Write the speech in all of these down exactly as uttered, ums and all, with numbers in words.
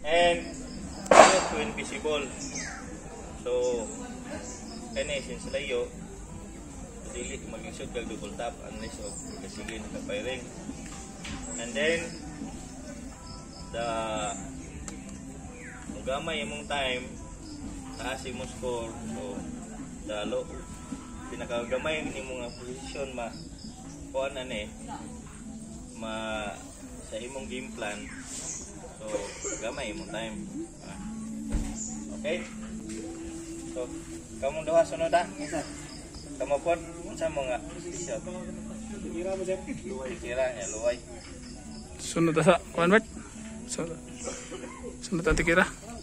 And ito to invisible. So kani since layo dili mag-shoot kag double tap unless of kasi sige naka-firing. And then the gamay imong time taas imong score, so dalo pinakagamay nimo nga position ma kuan ani ma sa imong game plan, so gamay imong time. Okay, so kamu duha sunod ha. Kamu pun unsa mo nga shot kira mo jep luway kira ya luway sunod sa kuan bat sunod sunod ang tikira.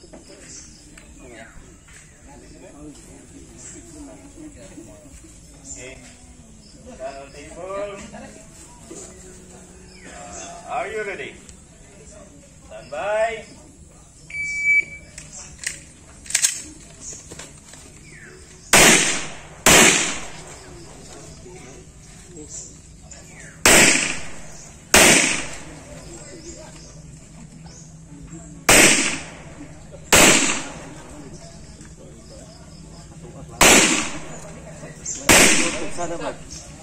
Okay, down table. Uh, are you ready? Stand by. Sana ba?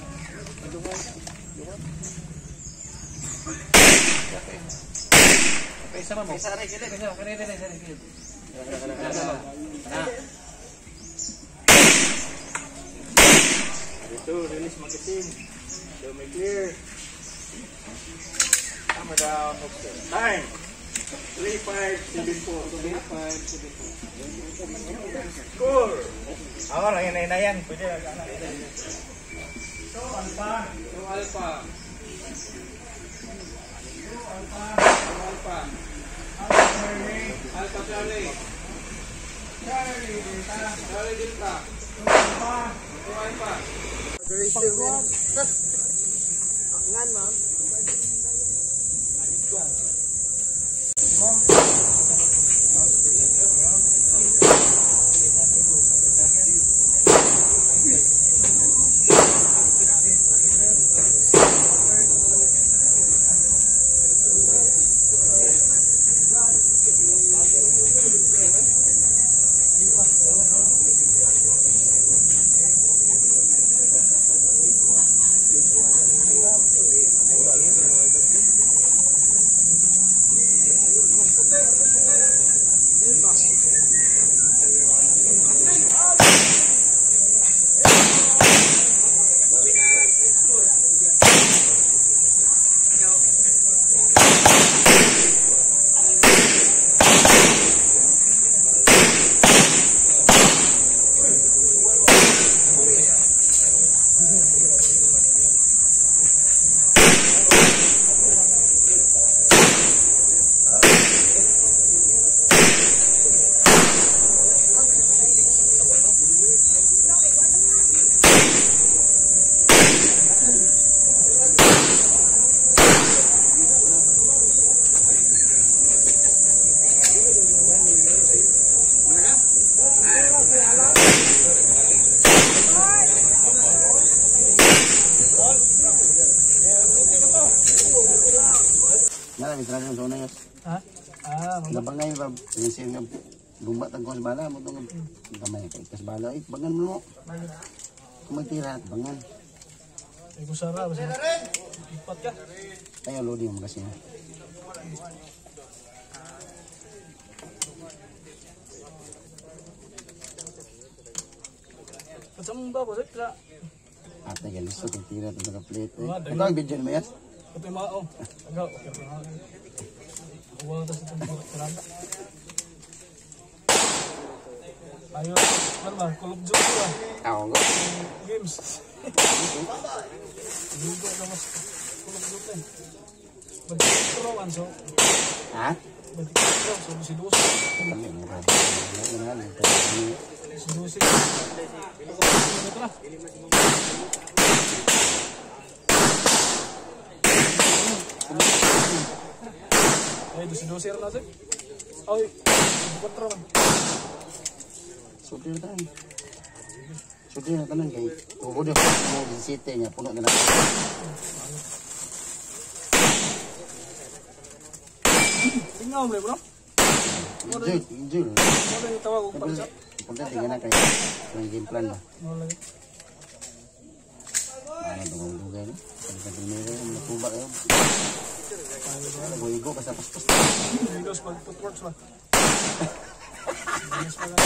Okay, sama mo. Isa rin, gila. Isa rin, gila. Isa rin, gila. Ito, release magazine. Show me clear. Hammer down. Time. three five seven four. three five seven four. Score. Ako lang yun na yan. Pwede lang. So, alpha. So, alpha. So, alpha. So, alpha. Alpha Charlie. Alpha Charlie. Charlie Delta. Charlie Delta. So, alpha. So, alpha. Pagwag. Ngan, ma'am. Nara, misalnya yang zona ya. Ah, ah, Gampang ngayon ba, pinsin nga, bumbat ang kos bala mo itong gamay kay kas bala. Eh, bangan mo. Kung magtira, bangan. ay kusara basta. Ipat ka. Tayo, lodi mo kasi. Kasama ba boss? Tra. Ate, galiso, kung tira ito sa plate. Eh. Ah, Ito ang video na mayas. Ito yung mga, oh. Agaw, okay, okay. Uwala na sa itong karanda. Ayun, ano ba? Call of Duty ba? Ako nga. Games. Hindi ko na mas Call of Duty. Mag-control, so. Ha? Mag-control, so si Lucy. Kami, mura. Mura na. Si Lucy. Ito na. Ay, dosi-dosi rin natin. Ay, bukat raman. Suti na tayo. Suti na tayo. Kaya tubo din mo bisite niya. Puno na lang. Tingnan mo, bro. Jul, Jul. Ano yung tawag ko Tapos, para sa... importante nga na kayo. Yung game plan ba? Ano lagi? Ano ba ang dugay no? Pag sa primero, nakuba kayo. Nag-uigo, kasapaspas. Videos pag footworks ba? Videos pa lang.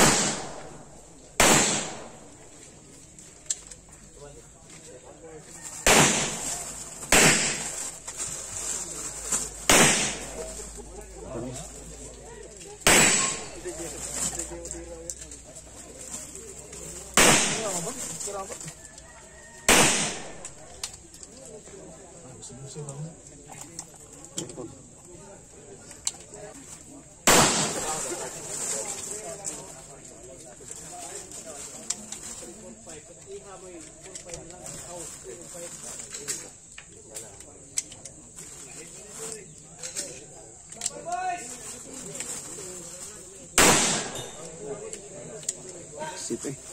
Sip eh.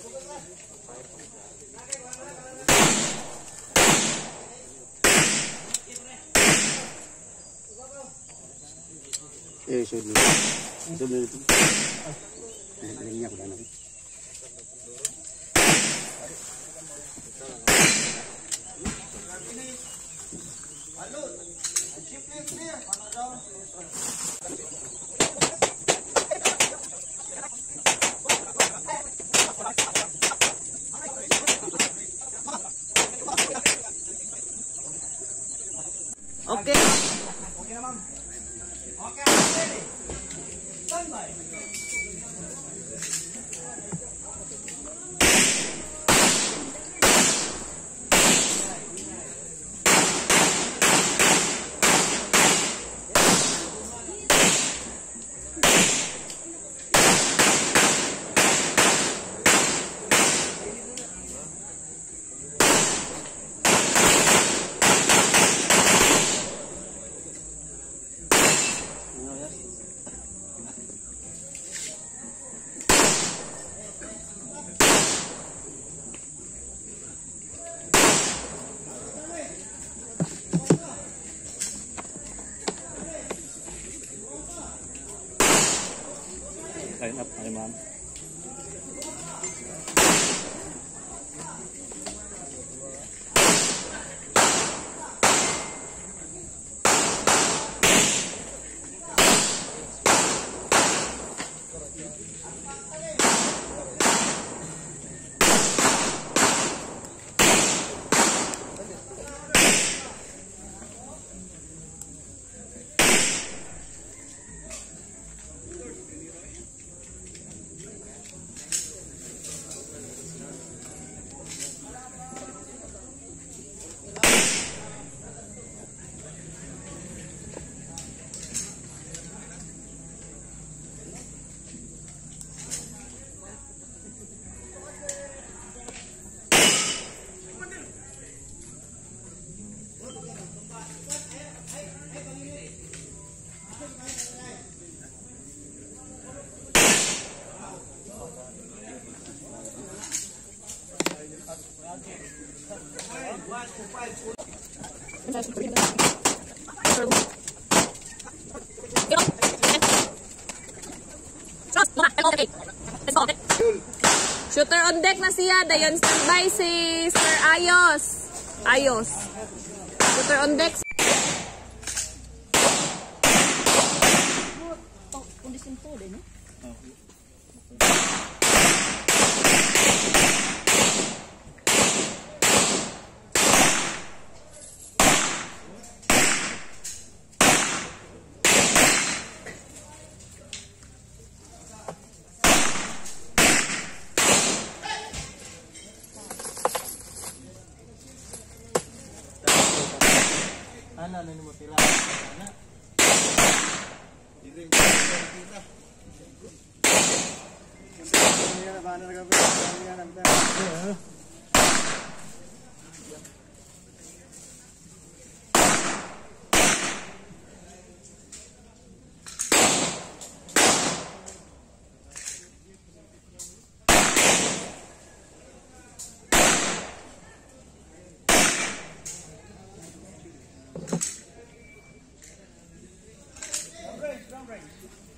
Eh, so dulu. So dulu itu. Ini aku dah nak. Oke. Line up, ay ma'am. Shooter on deck na siya. Dayon standby si Sir Ayos. Ayos. Shooter on deck. Ana na mo tira. Ana. Dili ko tira. Ini na ba na gabi? Ini na nagta. Right.